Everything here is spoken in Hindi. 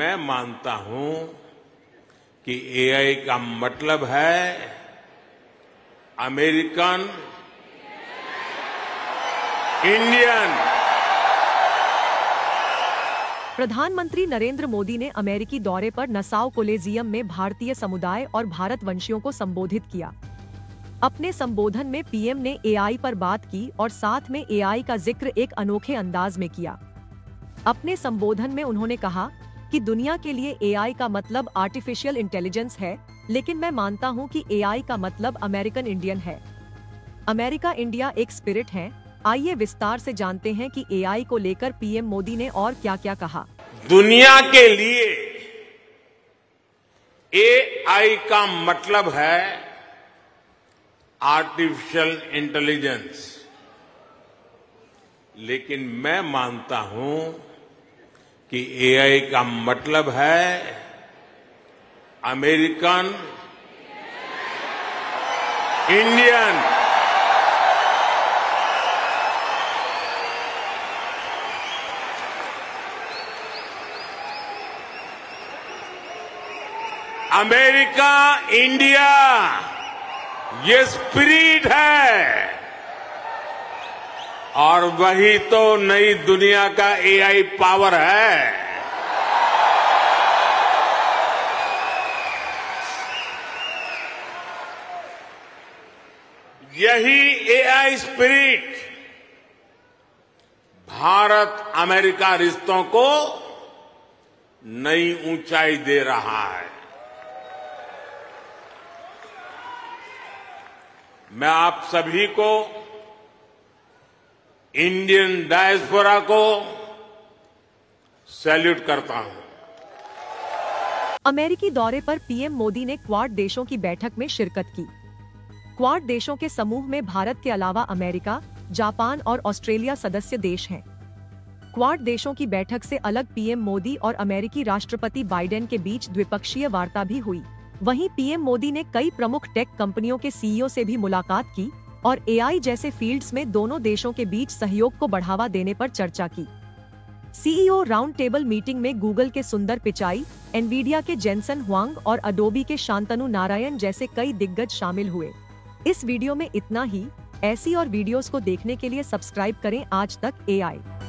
मैं मानता हूं कि एआई का मतलब है अमेरिकन इंडियन। प्रधानमंत्री नरेंद्र मोदी ने अमेरिकी दौरे पर नसाउ कोलेजियम में भारतीय समुदाय और भारतवंशियों को संबोधित किया। अपने संबोधन में पीएम ने एआई पर बात की और साथ में एआई का जिक्र एक अनोखे अंदाज में किया। अपने संबोधन में उन्होंने कहा कि दुनिया के लिए एआई का मतलब आर्टिफिशियल इंटेलिजेंस है, लेकिन मैं मानता हूं कि एआई का मतलब अमेरिकन इंडियन है। अमेरिका इंडिया एक स्पिरिट है। आइए विस्तार से जानते हैं कि एआई को लेकर पीएम मोदी ने और क्या क्या कहा। दुनिया के लिए एआई का मतलब है आर्टिफिशियल इंटेलिजेंस, लेकिन मैं मानता हूं कि एआई का मतलब है अमेरिकन इंडियन। अमेरिका इंडिया ये स्पिरिट है और वही तो नई दुनिया का एआई पावर है। यही एआई स्पिरिट भारत अमेरिका रिश्तों को नई ऊंचाई दे रहा है। मैं आप सभी को, इंडियन डायस्पोरा को सैल्यूट करता हूं। अमेरिकी दौरे पर पीएम मोदी ने क्वाड देशों की बैठक में शिरकत की। क्वाड देशों के समूह में भारत के अलावा अमेरिका, जापान और ऑस्ट्रेलिया सदस्य देश हैं। क्वाड देशों की बैठक से अलग पीएम मोदी और अमेरिकी राष्ट्रपति बाइडेन के बीच द्विपक्षीय वार्ता भी हुई। वहीं पीएम मोदी ने कई प्रमुख टेक कंपनियों के सीईओ से भी मुलाकात की और एआई जैसे फील्ड्स में दोनों देशों के बीच सहयोग को बढ़ावा देने पर चर्चा की। सीईओ राउंड टेबल मीटिंग में गूगल के सुंदर पिचाई, एनवीडिया के जेनसन हुआंग और अडोबी के शांतनु नारायण जैसे कई दिग्गज शामिल हुए। इस वीडियो में इतना ही। ऐसी और वीडियोस को देखने के लिए सब्सक्राइब करें आज तक एआई।